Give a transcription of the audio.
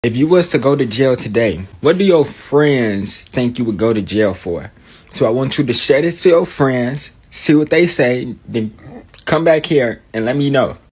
If you was to go to jail today, what do your friends think you would go to jail for? So I want you to share this to your friends, see what they say, then come back here and let me know.